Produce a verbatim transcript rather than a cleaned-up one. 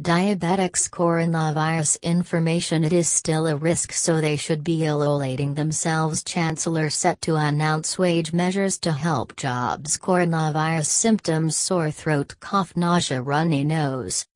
diabetics coronavirus information. It is still a risk, so they should be isolating themselves. Chancellor set to announce wage measures to help jobs. Coronavirus symptoms: sore throat, cough, nausea, runny nose.